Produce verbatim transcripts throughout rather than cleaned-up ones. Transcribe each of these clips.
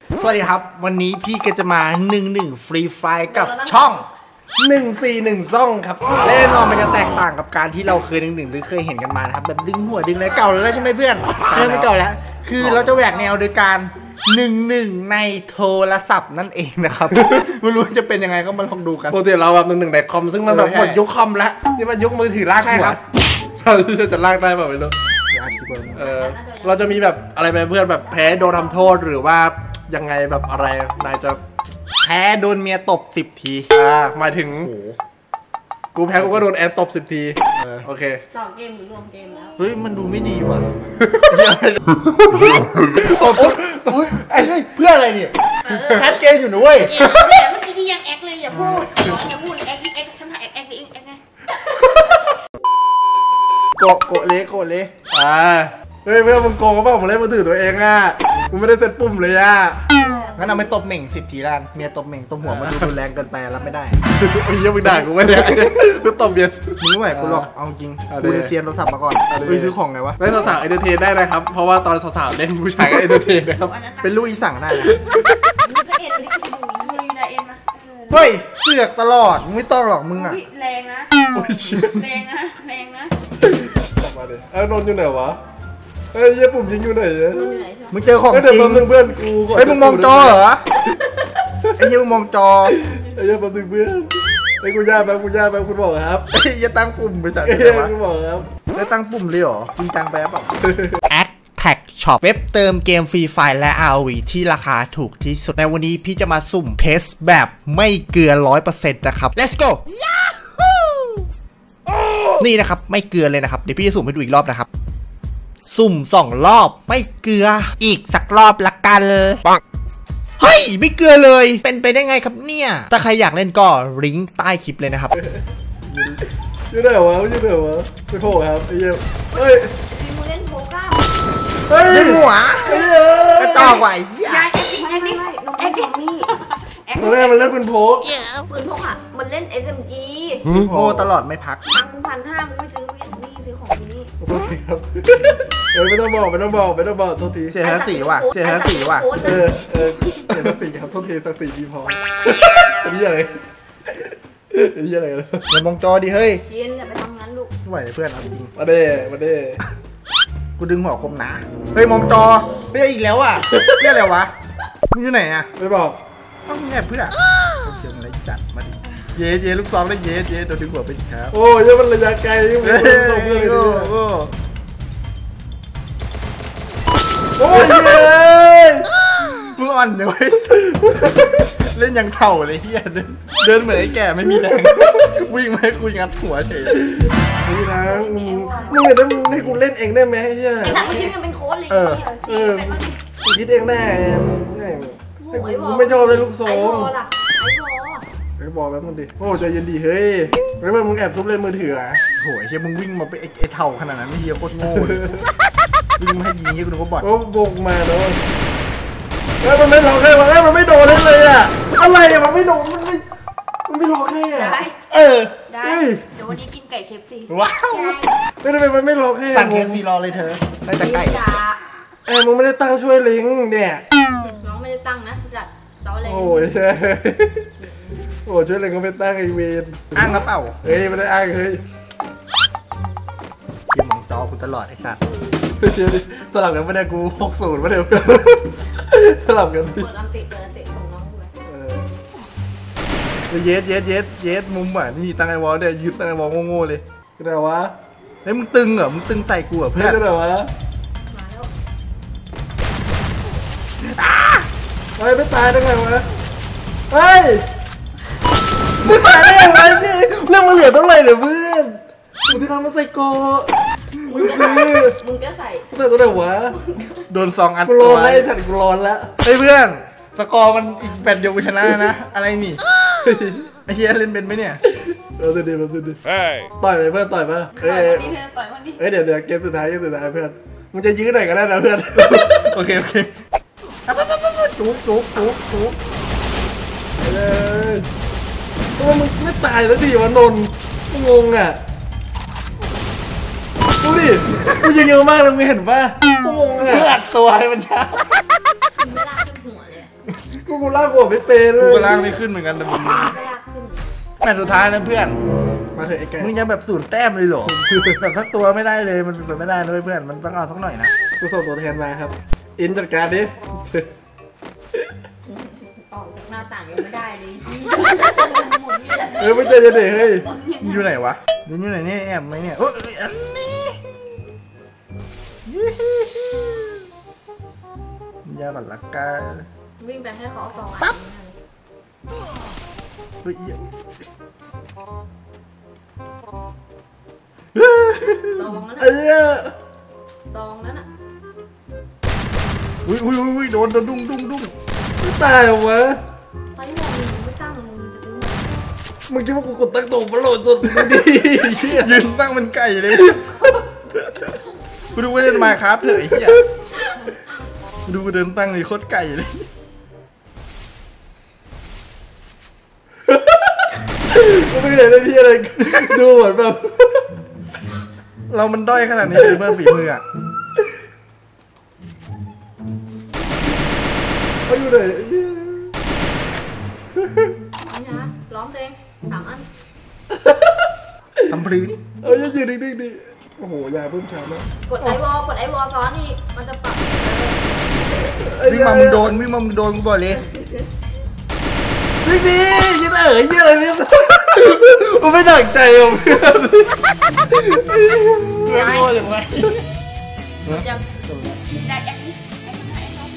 สวัสดีครับวันนี้พี่ก็จะมาหนึ่งหนึ่งฟรีไฟกับช่องหนึ่งสี่หนึ่งซ่องครับแน่นอนมันจะแตกต่างกับการที่เราเคยหนึ่งหนึ่งหรือเคยเห็นกันมานะครับแบบดึงหัวดึงอะไรเก่าแล้วใช่ไหมเพื่อนเรื่องไม่เก่าแล้วคือเราจะแหวกแนวโดยการหนึ่งหนึ่งในโทรศัพท์นั่นเองนะครับไม่รู้จะเป็นยังไงก็มาลองดูกันปกติเราแบบหนึ่งหนึ่งในคอมซึ่งมันแบบหมดยุคคอมแล้วนี่มันยุคมือถือลากหัวเราจะลากได้แบบไม่รู้เออเราจะมีแบบอะไรไหมเพื่อนแบบแพ้โดนทำโทษหรือว่ายังไงแบบอะไรนายจะแพ้โดนเมียตบสิบทีอ่าหมายถึงกูแพ้กูก็โดนแอนตบสิบทีโอเคสองเกมหรือรวมเกมแล้วเฮ้ยมันดูไม่ดีว่ะไอ้เพื่ออะไรเนี่ยแคสเกมอยู่นะเว้ยเมื่อกี้ที่ยังแอคเลยอย่าพูดอย่าพูดแอคแอคทำท่าแอคแอคแอคแอคไงโกโกเละโกเละอ่าเฮ้ยเพื่อนมึงโกงก็บอกมึงเล่นมือถือตัวเองอ่ะมึงไม่ได้เซ็ตปุ่มเลยอ่ะงั้นเอาไปตบเหม่งสิบทีล้านเมียตบเหม่งตบหัวมันดูรุนแรงเกินไปรับไม่ได้ไอ้เหี้ยมึงด่ากูไม่ได้กูตบเบียร์มึงไม่ไหวกูหรอกเอาจริงกูได้เซียนโทรศัพท์มาก่อนไปซื้อของไงวะได้สาวๆเอนเตอร์เทนได้นะครับเพราะว่าตอนสาวๆเล่นผู้ชายก็เอนเตอร์เทนนะครับเป็นลูกอีสั่งได้นะเฮ้ยเสือกตลอดมึงไม่ต้องหรอกมึงอ่ะแรงนะแรงนะแรงนะมาดิเอ้นนอยู่ไหนวะเฮ้ยยี่ปุ่มยิงอยู่ไหนเนี่ยมึงเจอของจริงเพื่อนกูไอ้มึงมองจอเหรอไอ้ยี่มึงมองจอไอ้ยี่ปุ่มเพื่อนไอ้กูย่าแบบกูย่าแบบคุณบอกครับไอ้ยี่ตั้งปุ่มไปสั่งเลยวะคุณบอกครับแล้วตั้งปุ่มเลยเหรอจริงจังไปป่ะแอดแท็กช็อปเว็บเติมเกมฟรีไฟและ อาร์ โอ วี ที่ราคาถูกที่สุดในวันนี้พี่จะมาสุ่มเพสแบบไม่เกลือ ร้อยเปอร์เซ็นต์ นะครับ let's go นี่นะครับไม่เกลือเลยนะครับเดี๋ยวพี่จะสุ่มให้ดูอีกรอบนะครับสุ่มสองรอบไม่เกลืออีกสักรอบละกันปังเฮ้ยไม่เกลือเลยเป็นไปได้ไงครับเนี่ยถ้าใครอยากเล่นก็ลิงก์ใต้คลิปเลยนะครับยืดเดี๋ยววะยืดเดี๋ยววะไปโผล่ครับไอ้เหี้ยเฮ้ยมึงเล่นโผล่ก้าเฮ้ยเล่นหัวกระจอกไหวเหี้ยแอคดิแอคดิแอคดิมี่ตอนแรกมันเล่นปืนพกปืนพกอ่ะมันเล่น เอส เอ็ม จีโอ้ตลอดไม่พักพันพันห้ามึงไม่ซื้อนี่ซื้อของนี้โทษทีครับเออไม่ต้องบอกไม่ต้องบอกไม่ต้องบอกโทษทีเสียภาษีว่ะเสียภาษีว่ะเออเออเสียภาษีครับโทษทีภาษีดีพอนี่อะไรนี่อะไรเลยอย่ามองจอดิเฮ้ยเย็นอย่าไปทำงั้นลูกไหวเพื่อนเอาจริงมาเด้มาเด้กูดึงหัวคมหนาเฮ้ยมองจอเฮ้ยอีกแล้วอ่ะเรื่องอะไรวะมึงอยู่ไหนอ่ะไม่บอกต้องแอบเพื่อเจออะไรจัดมาดิเย้เย้ลูกซองได้เย้เย้โดนดึงหัวไปครับโอ้ยมันระยะไกลยังไม่โดนส่งเพื่อนเลยโอ้ยมึงอ่อนเดี๋ยวไอ้เล่นยังเถ่าเลยเฮียเดินเดินเหมือนไอ้แก่ไม่มีแรงวิ่งมาให้กูงัดหัวเฉยนี่นะมึงมึงเห็นได้มึงให้กูเล่นเองได้ไหมเฮียไอ้สัตว์เมื่อกี้มันเป็นโค้ดเลยเออเออกูคิดเองได้กูไม่ชอบเลยลูกโซ่ไอ้บอลแป๊บนึงดิโอ้ใจเย็นดีเฮ้ยแล้วมึงแอบซุบเล่นมือถืออ่ะโหยเชี่ยมึงวิ่งมาไปไอ้เถ่าขนาดนั้นไม่เฮียโคตรโง่วิ่งมาให้ยิงยี่กูนึกว่าบอทโอ้บกมาเนาะแล้วมันไม่ลงแค่ว่ามันไม่โดนเลยอ่ะอะไรอ่ะมันไม่โดนมันไม่มันไม่ลงแค่ได้เออได้เดี๋ยววันนี้กินไก่เคฟซีว้าวไม่ได้มันไม่ลงแค่สั่งเคฟซีรอเลยเธอได้แต่ไก่เอ้มึงไม่ได้ตั้งช่วยลิงเนี่ยน้องไม่ได้ตั้งนะจัดต่อเลยโอ้ยโอ้ช่วยลิงก็ไปตั้งไอเวนอ้างกระเป๋าเฮ้ยไม่ได้อ้างเฮ้ยยืมมองจอกูตลอดไอ้สัตว์สลับกันไม่ได้กูหกศูนย์ไม่ได้เพื่อนสลับกันเปิดอันติเปิดอันติของน้องกูเลยเยสเยสเยสเยสมุมอ่ะนี่ตั้งไอวอลเดี๋ยวยึดตั้งไอวอลโง่ๆเลยก็ได้วะเฮ้ยมึงตึงเหรอมึงตึงใส่กูเหรอเพื่อนก็ได้วะเฮ้ยไม่ตายได้ไงวะเฮ้ยไม่ตายได้ยังไงเนี่ยเรื่องมันเหลือเท่าไหร่เนี่ยเพื่อนมึงที่ทำมาใส่โกมึงจะมึงจะใส่ใส่ตัวไหนวะโดนซองอัดกูร้อนแล้วถัดกูร้อนแล้วเฮ้ยเพื่อนสกอร์มันอีกแปดเดียวกูชนะนะอะไรนี่ไอ้เฮียเล่นเป็นไหมเนี่ยเออเดี๋ยวเดี๋ยวเดี๋ยวต่อยไปเพื่อนต่อยมาเฮ้ยเฮ้ยเดี๋ยวเดี๋ยวเกมสุดท้ายเกมสุดท้ายเพื่อนมึงจะยื้อหน่อยก็ได้นะเพื่อนโอเคโอเคจุ๊บจุ๊บจุ๊บจุ๊บเลยตัวมึงไม่ตายแล้วดิวะนนท์กูงงอ่ะดูดิกูยิงเยอะมากเลยมึงเห็นป่ะกูงงอ่ะอัดตัวให้มันช้าไม่ลากขึ้นหัวเลยกูกูลากหัวไม่เป็นเลยกูก็ล่างไม่ขึ้นเหมือนกันแต่มึงก็ยากขึ้นแมตช์สุดท้ายนะเพื่อนมาเถอะไอ้แกมึงยังแบบศูนย์แต้มเลยเหรอ แบบสักตัวไม่ได้เลยมันเป็นไม่ได้เลยเพื่อนมันต้องเอาสักหน่อยนะกูส่งตัวแทนมาครับอินจัดการดิออกจากหน้าต่างยังไม่ได้เลยหมุนเลยเออไม่เจอเด็กเฮ้ยมันอยู่ไหนวะเดี๋ยวอยู่ไหนเนี่ยแอบไหมเนี่ยเอ้ยอันนี้ยาบัตรละกันวิ่งไปให้เขาสองปั๊บ เฮ้ยเหี้ยซองแล้วเอ้นะยซองแล้วน่ะอุ้ยอุ้ยอุ้ยโดนโดนดุ้งดุ้งดุ้งตายเหรอวะไปหมดมึงไม่ตั้งมึงจะซื้อมึงคิดว่ากูกดตั้งตัวมาโหลดสุดไม่ดียืนตั้งเป็นไก่เลยกูดูว่าเล่นมาครับเถอะไอ้เหี้ยกูดูกูเดินตั้งเลยโคตรไก่เลยกูไม่เห็นได้ที่อะไรดูเหมือนแบบเรามันด้อยขนาดนี้เลยเพื่อนฝีมืออ่ะเขาอยู่ไหนนี่นะล้อมตัวเองสามอันทำพื้นเอ้ยยืนนิ่งๆดิโอ้โหยาเพิ่มช้าแล้วกดไอวอลกดไอวอลซ้อนนี่มันจะปรับวิ่งมามึงโดนวิ่งมามึงโดนกูบอกเลยวิ่งดิยืนเอ๋ยยืนอะไรเนี่ยกูไม่ตั้งใจอ่ะเพื่อนเพื่อนโง่อย่างไรยังได้แอคนี่แอคทำไมแอคเนาะ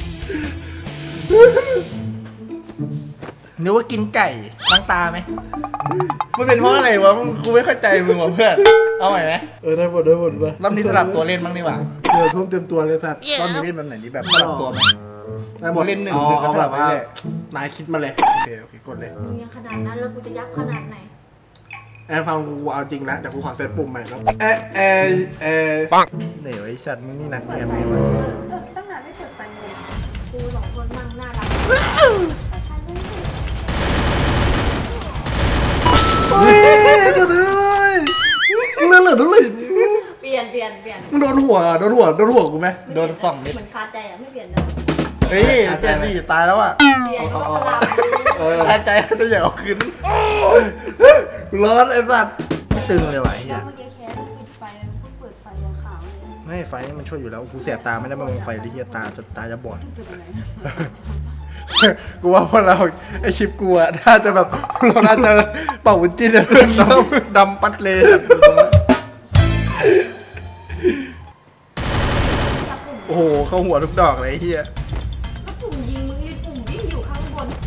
นึกว่ากินไก่ล้างตาไหมมันเป็นเพราะอะไรวะกูไม่เข้าใจมึงว่ะเพื่อนเอาใหม่ไหมเออได้หมดได้หมดไปรอบนี้สลับตัวเล่นบ้างดีกว่าเดี๋ยวทุ่มเต็มตัวเลยสัตว์รอบนี้เล่นแบบไหนดีแบบสลับตัวไหมได้หมดเล่นหนึ่งอ๋อหนึ่งก็เอาสแบลับบ ว่าไปเลยนายคิดมาเลยโอเคโอเคกดเลยมึงยังขนาดนั้นแล้วกูจะยับขนาดไหนแอร์ฟังกูเอาจริงนะเดี๋ยวกูขอเซตปุ่มใหม่แล้วแอร์แอร์แอร์เดี๋ยวไอ้สัตว์มึงนี่หนักเปิแกดมไฟไงเอวะอเออตั้งนานไม่เปิดไฟเลยกูสองคนนั่งหน้าร้านเฮ้ยจะด้วยมึงเล่นเหลือเท่าไหร่เปลี่ยนเปลี่ยนเปลี่ยนมึงโดนหัวโดนหัวโดนหัวกูไหมโดนสองนิดเหมือนคาใจอ่ะไม่เปลี่ยนเลยเฮ้ยเจนดีตายแล้วอ่ะเปลี่ยนก็สลับเออถ้าใจเขาจะอยากเอาคืนร้อนไอ้สัตว์ไม่ตึงเลยว่ะไอ้เฮียเมื่อกี้แคสปิดไฟเปิดไฟขาวเลยไม่ไฟนี่มันช่วยอยู่แล้วกูแสบตาไม่ได้มาลงไฟดิเฮียตาจนตาจะบอดเป็นอะไรกูว่าพวกเราไอคลิปกูอะน่าจะแบบเราน่าจะเป่าวุ้นจิ้นอะดำปัดเลย โอ้โหเข้าหัวทุกดอกเลยไอ้เฮียแล้วปุ่มยิงมึงนี่ปุ่มวิ่งอยู่ข้างบน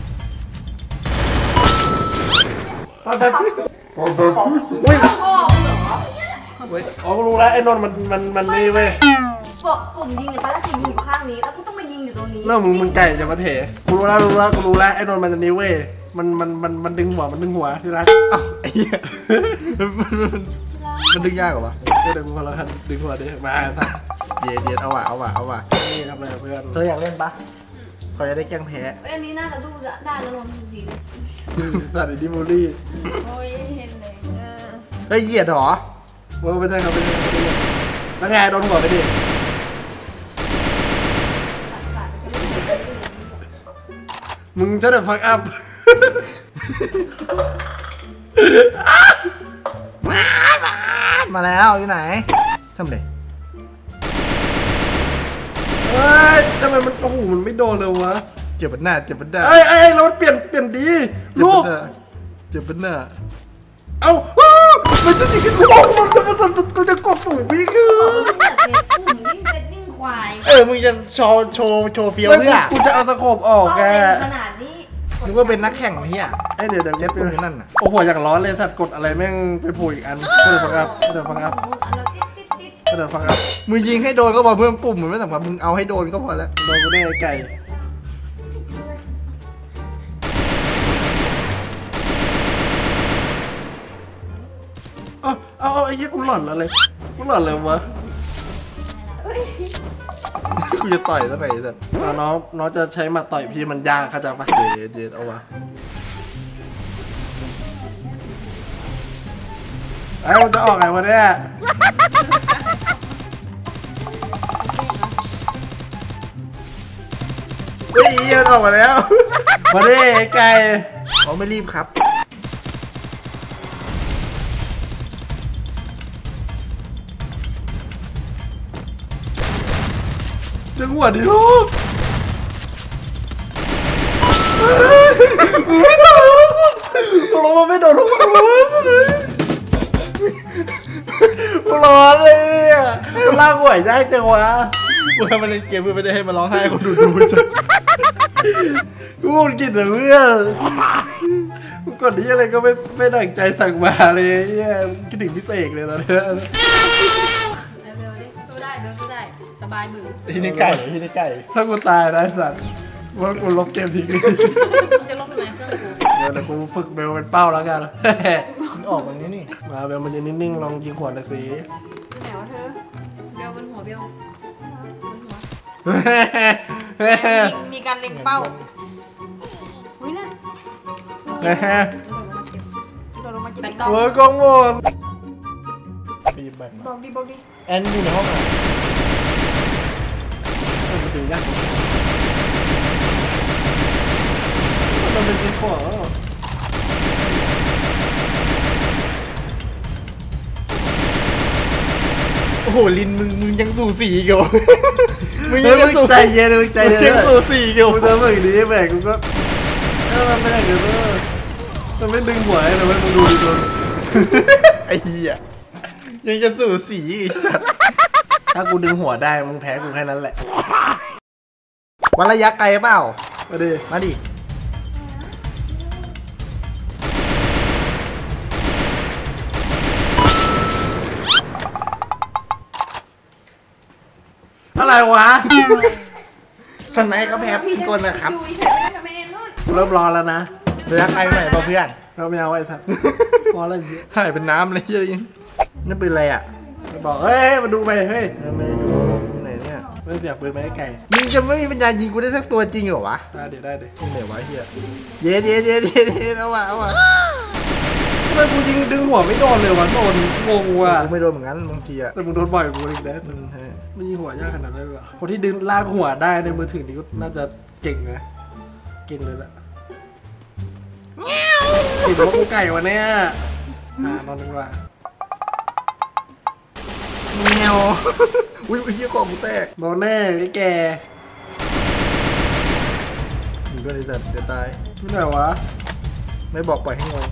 อุ้ยข้างออกเหรอเว้ยอ๋อกูรู้แล้วไอ้นนท์มันมันมันนี่เว้ยบอกปุ่มยิงเนี่ยตอนแรกจะยิงอยู่ข้างนี้แล้วกูต้องมายิงอยู่ตรงนี้เรื่องมึงมึงไก่จะมาเถะกูรู้แล้วรู้แล้วกูรู้แล้วไอ้นนท์มันจะนี่เว้ยมันมันมันมันดึงหัวมันดึงหัวที่รักอ้าวไอ้เหี้ยมันมันมันมันดึงยากเหรอวะเดี๋ยวกูพอแล้วกันดึงหัวดิมาสัตว์เย็ดเย็ดเอาว่ะเอาว่ะเอาว่ะนี่ครับเลยเพื่อนเธออยากเล่นปะเขาจะได้แกล้งแพ้เอ้ยอันนี้น่าจะสู้ได้แล้วลงจริงสัตว์ดิบูลลี่โอ้ยเห็นเลยเออเฮ้ยเหยียดเหรอว่าไม่ใช่ครับไม่ใช่ไม่ใช่แล้วไงโดนหัวไปดิขาดไปก็ไม่ได้มึงจะเดือดฟักอัพมาแล้วอยู่ไหนทำเลยเฮ้ยทำไมมันโอ้โหมันไม่โดนเลยวะเจ็บบันหน้าเจ็บบันหน้าเอ้ยเอ้ยรถเปลี่ยนเปลี่ยนดีลูกเจ็บบันหน้าเอ้าอ้าวมันจะยิงกันกูบอกมันจะมันจะกูจะกดปุ่มวิ่งคือปุ่มวิ่งเซตวิ่งควายเออมึงจะโชว์โชว์โชว์เฟี้ยวไม่เพื่อกูจะเอาสโคปออกต้องแกเล่นขนาดนี้นึกว่าเป็นนักแข่งเฮียไอ้ยเดี๋ยวเดี๋ยวเจ็บเจ็ตบรงนี้นั่นน่ะโอ้โหอย่างร้อนเลยสัตว์กดอะไรแม่งไปโผล่อีกอันเดี๋ยวฟังอัพเดี๋ยวฟังอัพอันละติดติดติดเดี๋ยวฟังอัพมึงยิงให้โดนก็พอเพิ่มปุ่มเหมือนไม่สำคัญมึงเอาให้โดนก็พอแล้วโดนกูได้ไอ้ไก่เอาเอาเอาไอ้เหี้ยกูหลอนอะไรกูหลอนเลยวะกูจะต่อยตั้งไหนแต่อ่ะน้องน้องจะใช้หมาต่อยพี่มันยากเข้าใจปะเด็ดเด็ดเอาวะไอ้มันจะออกไงวะเนี่ยเฮ้ยเอียนออกมาแล้วมาดิไก่เขาไม่รีบครับจังหวะดิลูกไม่โดนพวกเราไม่โดนพวกเราพวกเราเลยอ่ะลากหวยได้จังวะเพื่อนมันเล่นเกมเพื่อนไม่ได้ให้มาร้องไห้คนดูดูสิกูกินแต่เพื่อนกูกดนี้อะไรก็ไม่ไม่ดั่งใจสั่งมาเลยเนี่ยคิดถึงพิเศษเลยตอนนี้เร็วๆดิสู้ได้เบลสู้ได้สบายมือที่นี่ไก่ที่นี่ไก่ถ้ากูตายนะสัตว์ว่ากูลบเกมทิ้งมึงจะลบทำไมเครื่องกูเดี๋ยวเดี๋ยวกูฝึกเบลเป็นเป้าแล้วกันมันออกแบบนี้นี่มาเบลมันจะนิ่งๆลองยิงขวดหน่อยสิไหนวะเธอเบลบนหัวเบลบนหัวมีมีการเล็งเป้าอุ้ยนั่นโดดลงมาเก็บโดดลงมาเก็บเวอร์กองหมดปีบแบบบอกดิบอกดิแอนอยู่ในห้องอ่ะมาถึงยังมันเป็นเป็นขวดโอ้โหลินมึงมึงยังสู่สีอีกเหรอมึงเฮ้ยัยงมึงสู่ใจเย็นมึงใจเย็นยังสู่สีอีกเหรอกูทำแบบนี้แบกกูก็เออมันไม่ได้เกินเออมันไม่ดึงหัวให้เราไม่ดูดีตัวไอ้เหี้ยยังจะสู่สีอีกสัตว์ถ้ากูดึงหัวได้มึงแพ้กูแค่นั้นแหละวันระยะไกลเปล่ามาดิมาดิอะไรวะสไนก็แพ้พี่กลนะครับดูอีเฉยไม่ได้ทำไมเองนู่นเริ่มร้อนแล้วนะระยะไกลหน่อยเปล่าเพื่อนเราไม่เอาไอ้สัตว์ร้อนแล้วเยอะหายเป็นน้ำเลยเหี้ยยังนั่นเป็นอะไรอ่ะบอกเฮ้ยมาดูไปเฮ้ยไม่ได้ดูที่ไหนเนี่ยไม่เสียบปืนไม่ให้ไก่มึงจะไม่มีปัญญายิงกูได้สักตัวจริงเหรอวะได้เดี๋ยวได้เดี๋ยวที่ไหนวะเฮียเย็ดเย็ดเย็ดเย็ดเย็ดเอาวะเอาวะทำไมกูยิงดึงหัวไม่โดนเลยวะโดนงงว่ะกูไม่โดนเหมือนกันบางทีอะแต่มึงโดนบ่อยกูอีกแล้วอืมใช่ไม่ยิงหัวยากขนาดนั้นเลยเหรอคนที่ดึงลากหัวได้ในมือถือนี่ก็น่าจะเก่งนะเก่งเลยแหละติดว่ากูไก่วะเนี่ยอ่านอนดีกว่าแมวอุ้ยเฮียของกูแตกโดนแน่ไอ้แกมึงก็เลยสัตว์จะตายไม่ไหนวะไม่บอกปล่อยให้งง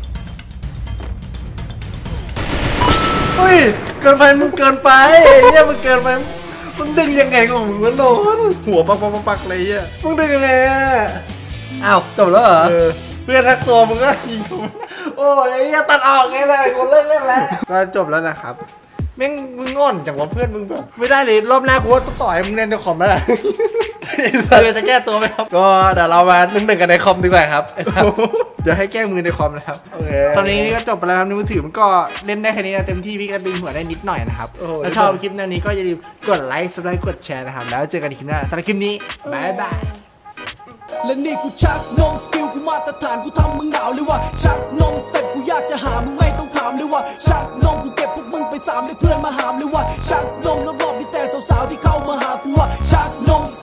เฮ้ยเกินไปมึงเกินไปเฮียมึงเกินไปมึงดึงยังไงของมึงวะโดนหัวปักปักปักปักเลยเฮียมึงดึงยังไงอ่ะอ้าวจบแล้วเหรอเออเพื่อนทักตัวมึงก็ยิงกูโอ้ยเฮียตัดออกไงเลยกูเลิกเล่นแล้วก็จบแล้วนะครับแม่งมึงง่อนจังวะเพื่อนมึงแบบไม่ได้เลยรอบหน้ากูว่าต้องต่อยมึงเล่นในคอมแล้วแหละเดี๋ยวจะแก้ตัวไหมครับก็เดี๋ยวเรามาหนึ่งหนึ่งกันในคอมดีกว่าครับเดี๋ยวให้แก้มือในคอมนะครับโอเคตอนนี้นี่ก็จบไปแล้วครับในมือถือมันก็เล่นได้แค่นี้นะเต็มที่พี่ก็ดึงหัวได้นิดหน่อยนะครับโอ้โหถ้าชอบคลิปนี้ก็อย่าลืมกดไลค์ ซับสไครบ์ กดแชร์นะครับ แล้วเจอกันในคลิปหน้าสำหรับคลิปนี้บ๊ายบายและนี่กูชักนมสกิลกูมาตรฐานกู